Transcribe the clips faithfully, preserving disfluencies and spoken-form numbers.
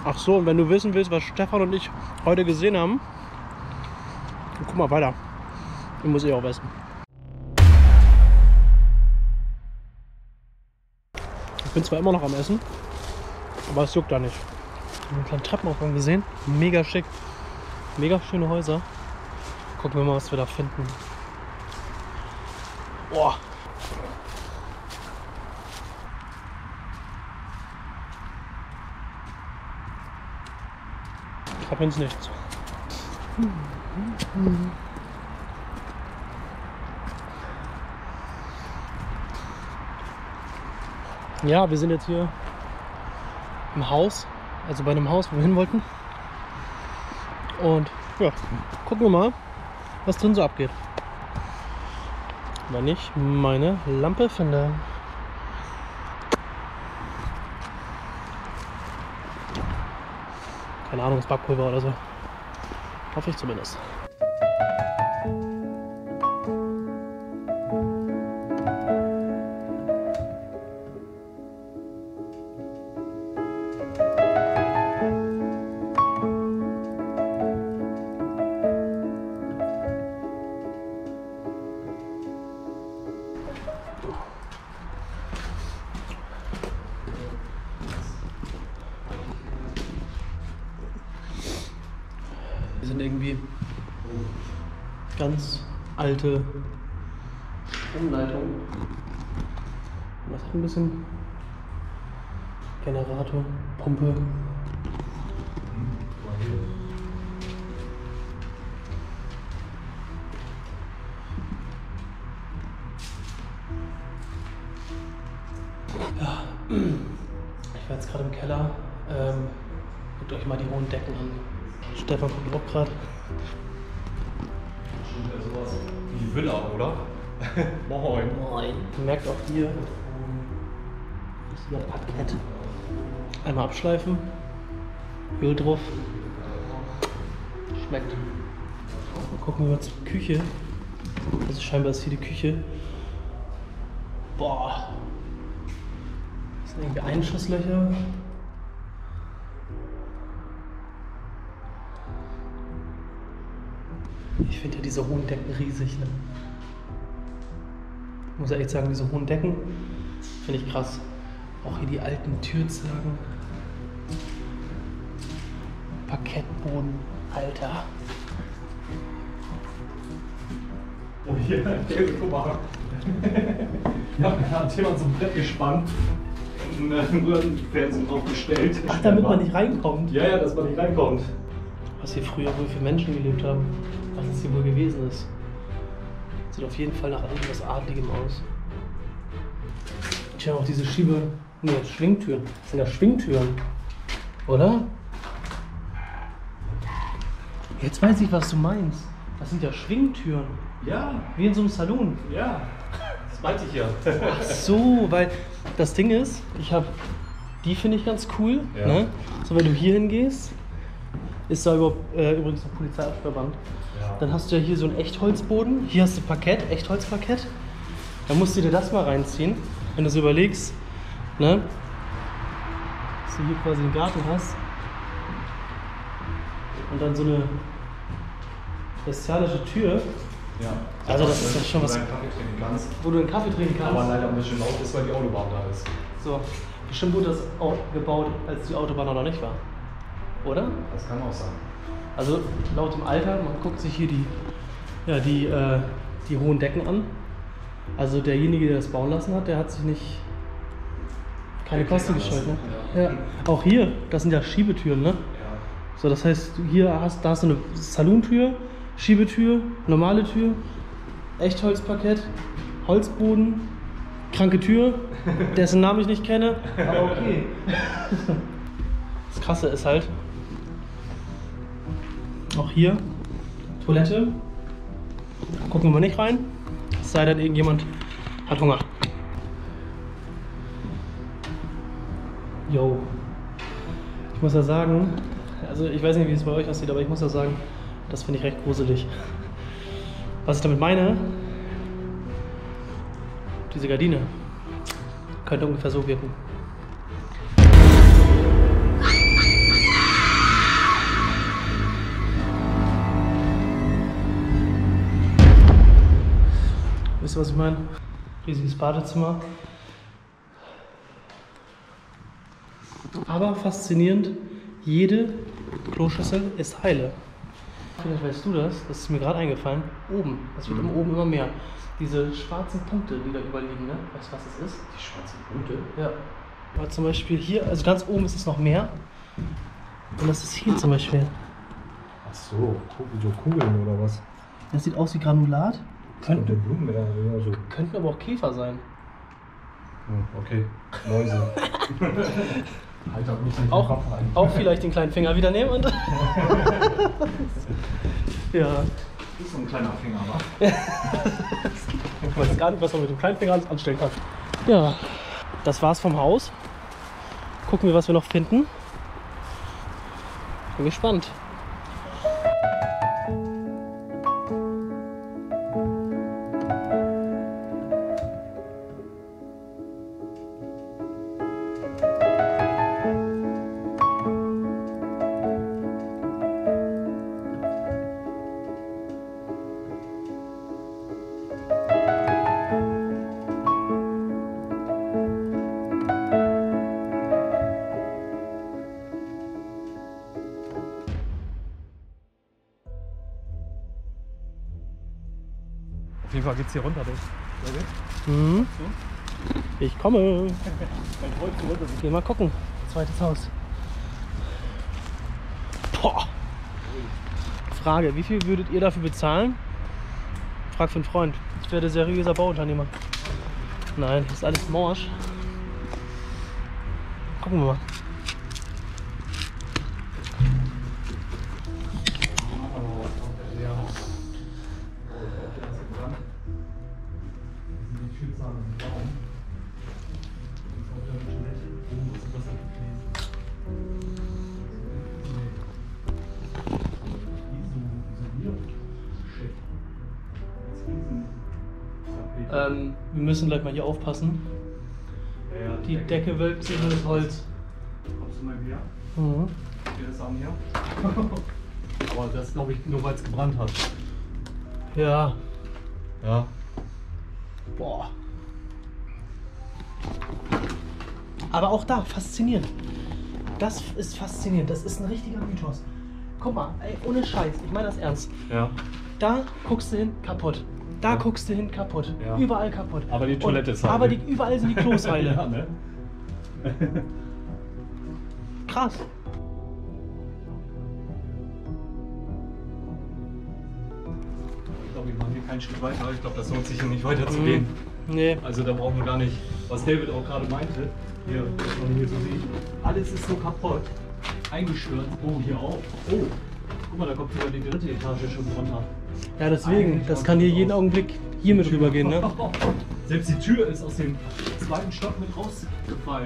Ach so, und wenn du wissen willst, was Stefan und ich heute gesehen haben, dann guck mal weiter. Ich muss eh auch essen. Ich bin zwar immer noch am Essen, aber es juckt da nicht. Ich habe einen kleinen Treppenaufgang gesehen. Mega schick. Mega schöne Häuser. Gucken wir mal, was wir da finden. Boah. Ich hab ins Nichts. Ja, wir sind jetzt hier im Haus, also bei einem Haus, wo wir hin wollten. Und ja, gucken wir mal, was drin so abgeht. Wenn ich meine Lampe finde. Keine Ahnung, das Backpulver oder so. Hoffe ich zumindest. Wir sind irgendwie ganz alte Umleitungen. Das hat ein bisschen Generator, Pumpe. Ja, ich war jetzt gerade im Keller. Ähm, guckt euch mal die hohen Decken an. Stefan kommt auch gerade. Schon sowas wie Villa, oder? Moin. Moin. Ihr merkt auch hier, richtiger Parkett. Einmal abschleifen, Öl drauf. Schmeckt. Mal gucken wir mal zur Küche. Also scheinbar ist hier die Küche. Boah. Das sind irgendwie Einschusslöcher. Ich finde ja diese hohen Decken riesig. Ne? Ich muss ja echt sagen, diese hohen Decken finde ich krass. Auch hier die alten Türzagen. Parkettboden, Alter. Oh, hier, guck mal. Ja, da hat jemand so ein Brett gespannt und einen Röhrenfernsehen draufgestellt. Ach, damit man nicht reinkommt. Ja, ja, dass man nicht reinkommt. Was hier früher wohl für Menschen gelebt haben. Was es hier wohl gewesen ist. Sieht auf jeden Fall nach irgendwas Adligem aus. Ich habe auch diese Schiebe... Ne, Schwingtüren. Das sind ja Schwingtüren. Oder? Jetzt weiß ich, was du meinst. Das sind ja Schwingtüren. Ja. Wie in so einem Saloon. Ja. Das meinte ich ja. Ach so, weil das Ding ist, ich habe... Die finde ich ganz cool. Ja. Ne? So, wenn du hier hingehst, ist da überhaupt, äh, übrigens ein Polizeiabsperrband. Ja. Dann hast du ja hier so einen Echtholzboden. Hier hast du Parkett, Echtholzparkett. Dann musst du dir das mal reinziehen, wenn du so überlegst, ne? Dass du hier quasi einen Garten hast. Und dann so eine bestialische Tür. Ja. Also das ist ja schon was, wo du einen Kaffee trinken kannst. wo du einen Kaffee trinken kannst. Aber leider ein bisschen laut ist, weil die Autobahn da ist. So, bestimmt wurde das auch gebaut, als die Autobahn noch nicht war. Oder? Das kann auch sein. Also laut dem Alter, man guckt sich hier die, ja, die, äh, die hohen Decken an. Also derjenige, der das bauen lassen hat, der hat sich nicht keine Kosten gescheut. Ne? Ja. Ja. Auch hier, das sind ja Schiebetüren, ne? Ja. So, das heißt, hier hast, da hast du eine Salontür, Schiebetür, normale Tür, Echtholzparkett, Holzboden, kranke Tür, dessen Namen ich nicht kenne, aber okay. Das Krasse ist halt, auch hier, Toilette, gucken wir mal nicht rein, es sei denn, irgendjemand hat Hunger. Jo, ich muss ja sagen, also ich weiß nicht, wie es bei euch aussieht, aber ich muss ja sagen, das finde ich recht gruselig. Was ich damit meine, diese Gardine könnte ungefähr so wirken. Wisst ihr, was ich meine? Riesiges Badezimmer. Aber faszinierend, jede Kloschüssel ist heile. Vielleicht weißt du das, das ist mir gerade eingefallen. Oben, das wird mhm. oben immer mehr. Diese schwarzen Punkte, die da überliegen, ne? Weißt du, was das ist? Die schwarzen Punkte? Ja. Aber zum Beispiel hier, also ganz oben ist es noch mehr. Und das ist hier zum Beispiel. Ach so, so Kugeln oder was? Das sieht aus wie Granulat. Könnten der Blumen ja, ja, so. Könnten aber auch Käfer sein. Hm, okay, Mäuse. Halt auch nicht den auch, Kopf rein. Auch vielleicht den kleinen Finger wieder nehmen und. Ja. Das ist so ein kleiner Finger, wa? Ich weiß gar nicht, was man mit dem kleinen Finger alles anstellen kann. Ja, das war's vom Haus. Gucken wir, was wir noch finden. Bin gespannt. Auf jeden Fall geht's hier runter, du. Mhm. Ich komme. Geh mal gucken. Zweites Haus. Boah. Frage, wie viel würdet ihr dafür bezahlen? Frag für einen Freund. Ich werde seriöser Bauunternehmer. Nein, das ist alles morsch. Gucken wir mal. Ähm, wir müssen gleich mal hier aufpassen. Ja, ja, die Decke, Decke wölbt sich in das Holz. Kommst du mal wieder? Mhm. Geht das an hier? Aber das glaube ich nur, weil es gebrannt hat. Ja. Ja. Boah. Aber auch da, faszinierend. Das ist faszinierend. Das ist ein richtiger Mythos. Guck mal, ey, ohne Scheiß. Ich meine das ernst. Ja. Da guckst du hin, kaputt. Da ja. guckst du hin, kaputt. Ja. Überall kaputt. Aber die Toilette ist heile. Aber die, überall sind die Klos heile. Ja, ne? Krass. Ich glaube, wir machen hier keinen Schritt weiter. Ich glaube, das lohnt sich hier nicht weiter zu gehen. Nee. Also da brauchen wir gar nicht, was David auch gerade meinte. Hier, was man hier so sieht. Alles ist so kaputt. Eingestürzt. Oh, hier auch. Oh. Guck mal, da kommt sogar die dritte Etage schon runter. Ja, deswegen. Eigentlich das kann hier jeden Augenblick hier mit rübergehen, ne? Selbst die Tür ist aus dem zweiten Stock mit rausgefallen.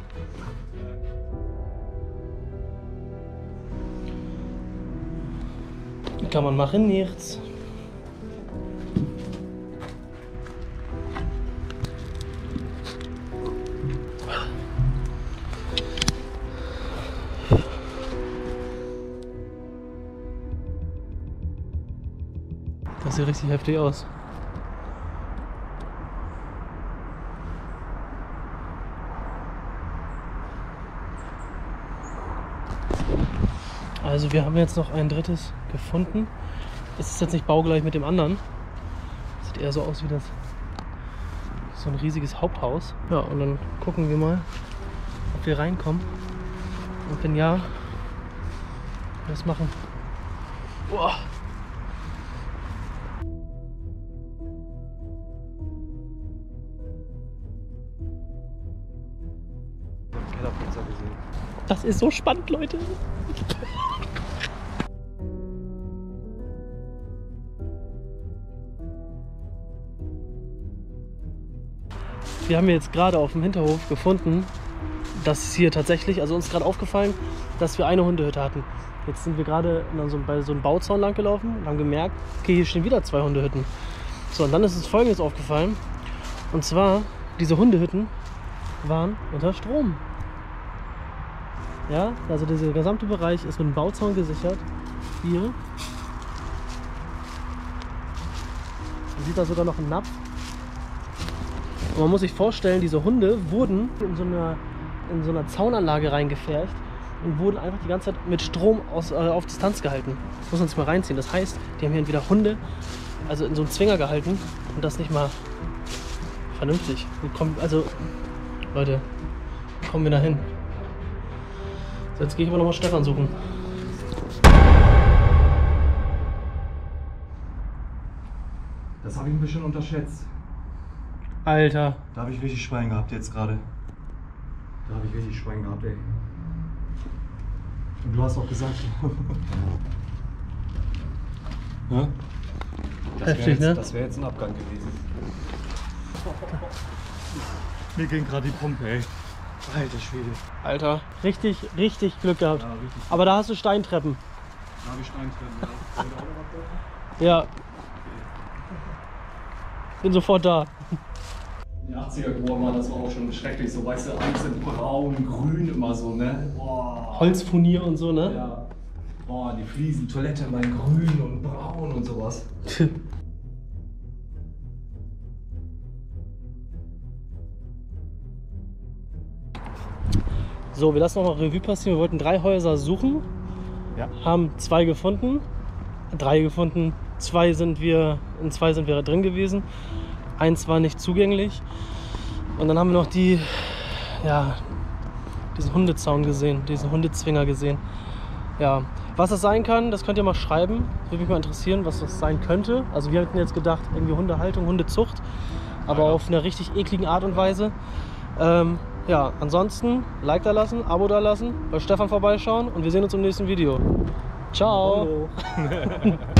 Kann man machen, nichts. Das sieht richtig heftig aus. Also wir haben jetzt noch ein drittes gefunden. Es ist jetzt nicht baugleich mit dem anderen. Sieht eher so aus wie das so ein riesiges Haupthaus. Ja, und dann gucken wir mal, ob wir reinkommen. Und wenn ja, wir das machen. Boah. Das ist so spannend, Leute. Wir haben jetzt gerade auf dem Hinterhof gefunden, dass hier tatsächlich, also uns ist gerade aufgefallen, dass wir eine Hundehütte hatten. Jetzt sind wir gerade in so, bei so einem Bauzaun lang gelaufen und haben gemerkt, okay, hier stehen wieder zwei Hundehütten. So, und dann ist uns Folgendes aufgefallen. Und zwar, diese Hundehütten waren unter Strom. Ja, also dieser gesamte Bereich ist mit einem Bauzaun gesichert. Hier. Man sieht da sogar noch einen Napf. Und man muss sich vorstellen, diese Hunde wurden in so einer, in so einer Zaunanlage reingepfercht und wurden einfach die ganze Zeit mit Strom aus, äh, auf Distanz gehalten. Das muss man sich mal reinziehen. Das heißt, die haben hier entweder Hunde, also in so einem Zwinger gehalten und das nicht mal vernünftig. Wir kommen, also, Leute, kommen wir da hin. So, jetzt gehe ich aber nochmal Stefan suchen. Das habe ich ein bisschen unterschätzt. Alter. Da habe ich richtig Schwein gehabt jetzt gerade. Da habe ich richtig Schwein gehabt, ey. Und du hast auch gesagt. Ja? Das Heftig, jetzt, ne? Das wäre jetzt ein Abgang gewesen. Mir ging gerade die Pumpe, ey. Alter Schwede. Alter, richtig, richtig Glück gehabt. Ja, richtig. Aber da hast du Steintreppen. Da habe ich Steintreppen. Ja. Bin sofort da. In den achtziger geboren war, das war auch schon schrecklich. So, weißt du, alles in braun, grün immer so, ne? Boah. Holzfurnier und so, ne? Ja. Boah, die Fliesen, Toilette immer in grün und braun und sowas. So, wir lassen nochmal Revue passieren. Wir wollten drei Häuser suchen, Ja. haben zwei gefunden, drei gefunden, zwei sind wir, in zwei sind wir drin gewesen, eins war nicht zugänglich und dann haben wir noch die, ja, diesen Hundezaun gesehen, diesen Hundezwinger gesehen. Ja, was das sein kann, das könnt ihr mal schreiben, würde mich mal interessieren, was das sein könnte. Also wir hatten jetzt gedacht, irgendwie Hundehaltung, Hundezucht, aber Ja. auf einer richtig ekligen Art und Weise. Ähm, Ja, ansonsten Like da lassen, Abo da lassen, bei Stefan vorbeischauen und wir sehen uns im nächsten Video. Ciao! Hallo.